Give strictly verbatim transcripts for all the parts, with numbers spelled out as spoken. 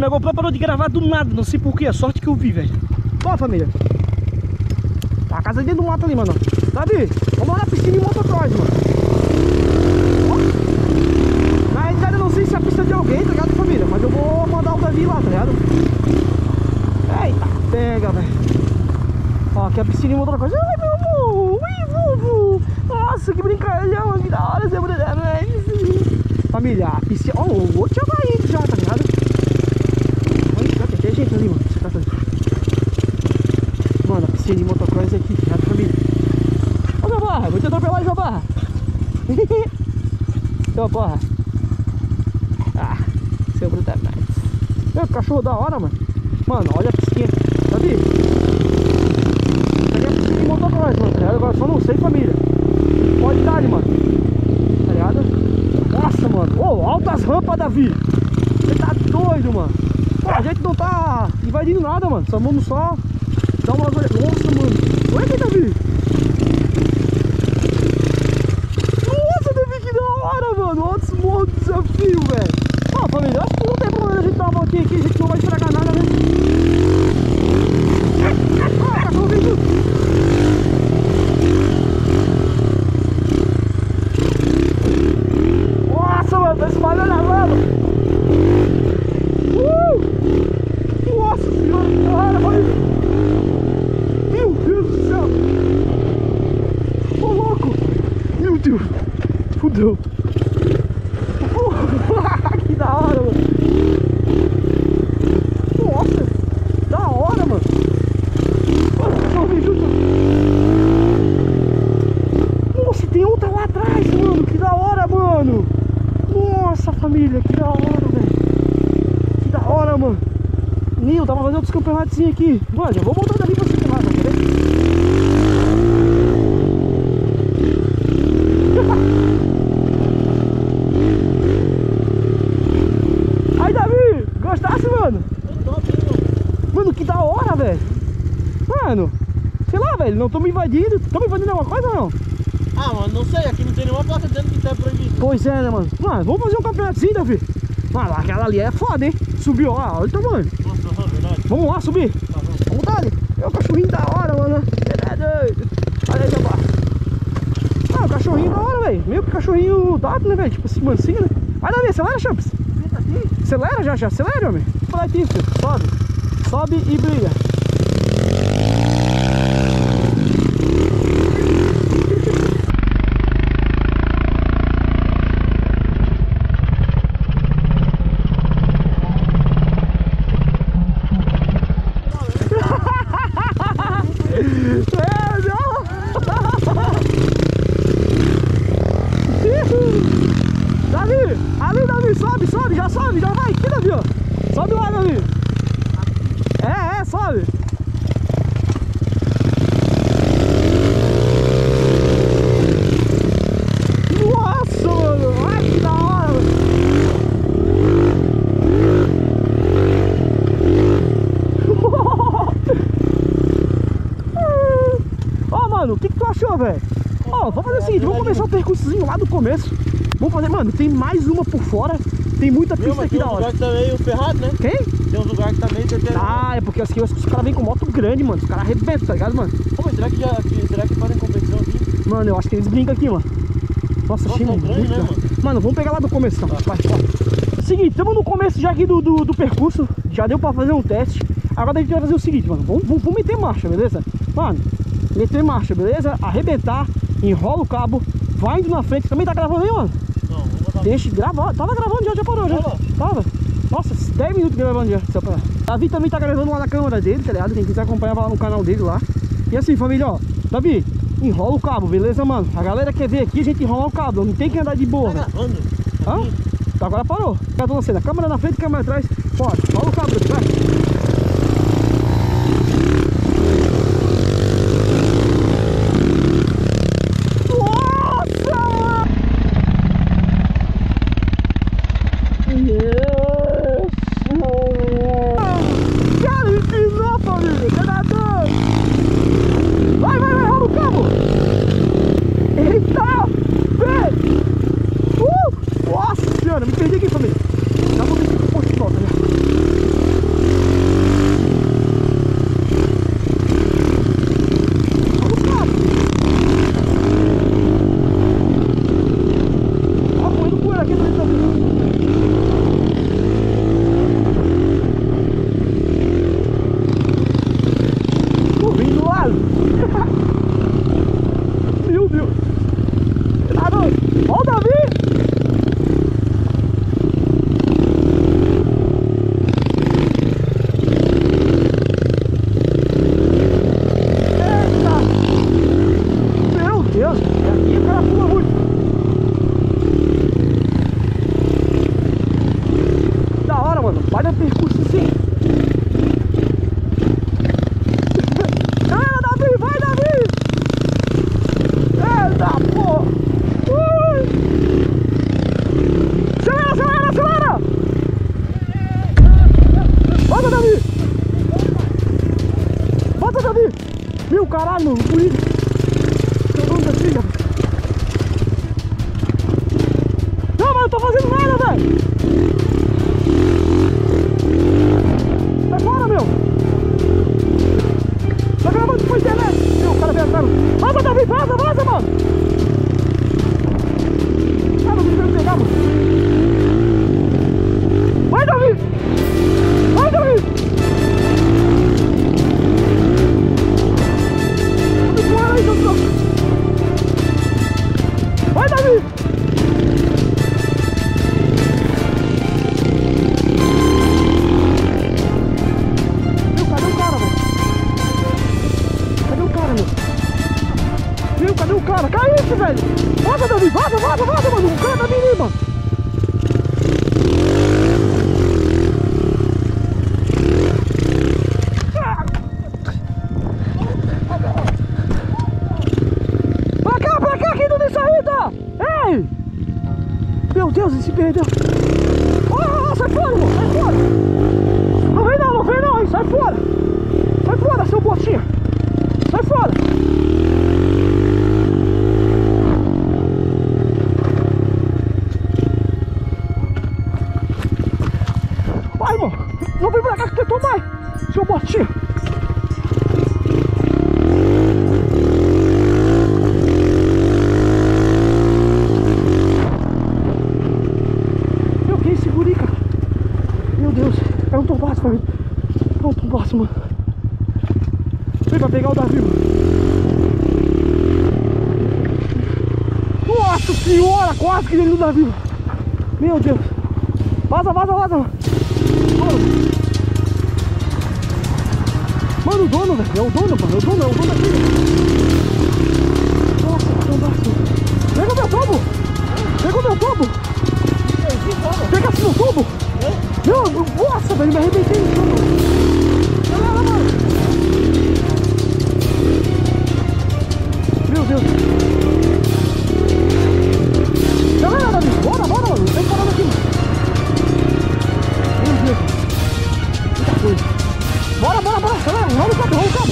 minha GoPro parou de gravar do nada, não sei porquê, a sorte que eu vi, velho. Ó, família. Tá a casa dentro do mato ali, mano. Davi, vamos lá na piscina e motocross, mano. Ó. Na realidade eu não sei se é a pista de alguém, tá ligado, família? Mas eu vou mandar o Davi lá, tá ligado? Eita, pega, velho. Ó, aqui é a piscina e motocross. Ai, meu amor. Ui, vovô. Nossa, que brincalhão, que da hora essa mulher, velho. Família, a piscina... Ó, o outro já vai indo já, tá ligado? Olha, já tem até gente ali, mano. Você tá fazendo... Mano, a piscina de motocross é aqui, tá, família? Ô, meu barra, vou te atropelar, meu barra. Seu porra. Ah, seu brutal demais. Meu, cachorro da hora, mano. Mano, olha a piscina. Tá vendo? Aqui é a piscina de motocross, mano, tá ligado? Agora só não sei, família. Pode dar, mano. Tá ligado? Nossa, mano. Ô, oh, altas rampas, Davi. Você tá doido, mano. Pô, a gente não tá invadindo nada, mano. Só vamos só dar uma olhada. Nossa, mano. Olha aqui, Davi. Nossa, Davi, que da hora, mano. Olha esse morro de desafio, velho. Ó, família, acho que não tem problema a gente dar uma voltinha aqui. A gente não vai estragar nada, né? Ah, cachorro vem junto. Tá espalhando a lama. Uh! Nossa senhora, que hora, mano. Meu Deus do céu. Ô, louco. Meu Deus. Fudeu. Uh! Que da hora, mano. Nossa. Da hora, mano. Olha, o cachorro vem junto. Nossa, tem outra lá atrás, mano. Que da hora, mano. Nossa, família, que da hora, velho. Que da hora, mano. Nil, dá pra fazer outros campeonatos aqui. Mano, já vou voltar dali pra você lá, tá querendo? Aí, Davi, gostasse, mano? Mano, que da hora, velho. Mano, sei lá, velho, não tô me invadindo. Tô me invadindo alguma coisa ou não? Ah, mano, não sei, aqui não tem nenhuma placa dizendo que tá proibido. Pois é, né, mano? Mano, vamos fazer um campeonatozinho, Davi. Mano, aquela ali é foda, hein? Subiu, ó, olha o tamanho. Nossa, é verdade. Vamos lá, subir. Tá bom. Vamos dar ali. É o cachorrinho da hora, mano. Ele é doido. Olha aí, Jabá. Ah, o cachorrinho da hora, velho. Meio que cachorrinho dado, né, velho? Tipo assim, mansinho, né? Vai, Davi, acelera, Champs. Acelera já, já. Acelera, homem. Vai aqui, filho. Sobe. Sobe e briga. Davi, ali, Davi, sobe, sobe, já sobe, já vai aqui, Davi, ó. Sobe lá, Davi. É, é, sobe. Nossa, mano, ai que da hora, ó, mano, o que que tu achou, velho? Ó, vamos fazer o seguinte, vamos começar o percursozinho lá do começo. Vamos fazer, mano, tem mais uma por fora. Tem muita pista aqui da hora. Tem um lugar que tá meio ferrado, né? Quem? Tem uns lugares que tá meio deteriorado. Ah, é porque assim, os, os caras vêm com moto grande, mano. Os caras arrebentam, tá ligado, mano? Pô, mas será que já que, será que fazem competição aqui? Mano, eu acho que eles brincam aqui, mano. Nossa, achei muito grande, né, da... mano? Mano, vamos pegar lá do começo, então. Vai, ó. Seguinte, estamos no começo já aqui do, do, do percurso. Já deu pra fazer um teste. Agora a gente vai fazer o seguinte, mano. Vamos, vamos, vamos meter marcha, beleza? Mano, meter marcha, beleza? Arrebentar, enrola o cabo, vai indo na frente. Também tá gravando aí, mano? Não, vou botar. Deixa gravar. Tava gravando já, já parou, já. Tava? Tava. Nossa, dez minutos gravando já. Só pra... Davi também tá gravando lá na câmera dele, tá ligado? Quem quiser acompanhar vai lá no canal dele lá. E assim, família, ó. Davi, enrola o cabo, beleza, mano? A galera quer ver aqui, a gente enrola o cabo. Não tem que andar de boa, Tá velho. gravando? Hã? Tá, agora parou. Tá dando cena. Câmera na frente, câmera atrás. Bora, rola o cabo, vai. Me perdi aqui, família. Dá pra ver se eu posto de volta, né? Meu caralho, mano, bonito. Tô dando da trilha. Não, mano, eu tô fazendo nada, velho. Sai fora, meu. Tá gravando pra internet. Meu, o cara veio atrás. Vaza, Davi, vaza, vaza, mano. Ah, não tem que pegar, mano. Vai, Davi. Vai, Davi. Vai, Davi! Meu, cadê o cara, velho? Cadê o cara, meu? Meu, cadê o cara? Cai isso, velho! Vaza, Davi! Vaza, vaza, vaza, mano! O cara tá vindo aí, mano! Ei! Meu Deus, ele se perdeu. Oh, sai fora, irmão, sai fora. Não vem não, não vem não, hein? Sai fora. Sai fora, seu botinha. Sai fora. Vai, irmão. Não vem pra cá que quer tomar, seu botinha. É um tombaço, família. É um tombaço, mano. Vem pra pegar o Davi, mano. Nossa senhora, quase que ele no Davi, mano. Meu Deus. Vaza, vaza, vaza, mano. Mano, o dono, velho. É o dono, mano. É o dono, é o dono daqui. Nossa, que tombaço. Pega meu tombo. Pega o meu tombo. Pega assim no tombo. Meu, nossa, velho, me arrebentei no chão, mano. Olha lá, mano. Meu Deus. Galera, Davi, bora, bora, mano. Vem parando aqui, mano. Meu Deus. Muita coisa. Bora, bora, bora. Galera, vamos no carro, vamos no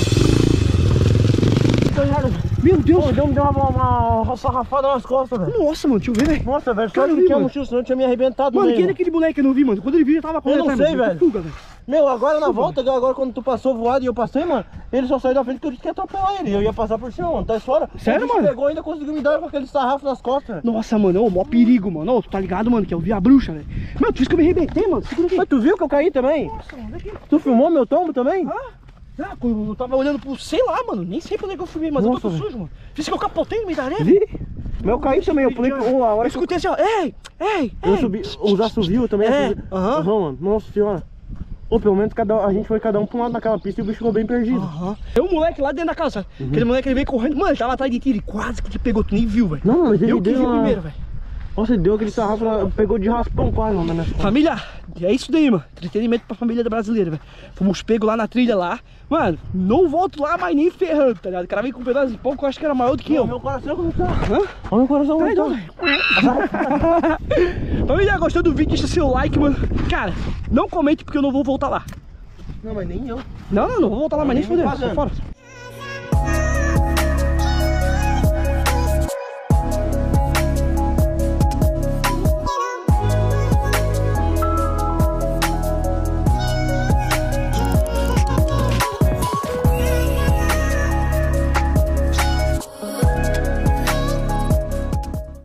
carro. Meu Deus. Pô, deu, deu uma, uma, uma sarrafada nas costas, velho. Nossa, mano, deixa eu ver, velho. Nossa, velho, só Cara, eu ele vi, tinha mano. mochila, senão eu tinha me arrebentado. Mano, meio, quem é aquele moleque que eu não vi, mano? Quando ele viu, já tava correndo Eu não atrás, sei, mano. velho. Fuga, velho. Meu, agora na Fuga, volta, agora quando tu passou voado e eu passei, mano, ele só saiu da frente que eu disse que ia atropelar ele. Eu ia passar por cima, mano, tá fora. Sério, O bicho mano? pegou e ainda conseguiu me dar com aquele sarrafo nas costas, velho. Nossa, mano, ô, mó perigo, mano. Ô, tu tá ligado, mano, que eu vi a bruxa, velho. Mano, tu disse que eu me arrebentei, mano. Segura aqui. Mas tu viu que eu caí também? Nossa, mano, aqui. Tu filmou meu tombo também? Ah, ah, eu tava olhando pro, sei lá, mano. Nem sei pra onde é que eu filmei, mas Nossa, eu tô velho. sujo, mano. Fiz que eu capotei no meio da areia. Vi? Meu eu caí também, eu pulei Já- por uma Eu hora. que escutei assim, ó. Ei, ei, Eu ei. subi, os assovios também. É, assovios. aham. Aham, mano. Nossa senhora. Ou pelo menos cada, a gente foi cada um pra um lado naquela pista e o bicho ficou bem perdido. Aham. Tem um moleque lá dentro da casa. Aquele moleque ele veio correndo. Mano, ele tava atrás de ti, ele quase que te pegou, tu nem viu, velho. Não, mas ele Eu que deu vi uma... primeiro, velho. Nossa, ele deu aquele sarrafo, lá, pegou de raspão quase, mano, na minha costas. Família, é isso daí, mano. Entretenimento pra família brasileira, velho. Fomos pegos lá na trilha lá. Mano, não volto lá, mas nem ferrando, tá ligado? O cara veio com um pedaço de pão que eu acho que era maior do que eu. Meu coração como tá? Hã? Olha meu coração Peraí, como não, tá. velho. Família, gostou do vídeo? Deixa seu like, mano. Cara, não comente porque eu não vou voltar lá. Não, mas nem eu. Não, não, não vou voltar lá, mas nem nem me fudendo. pagando. Sai fora,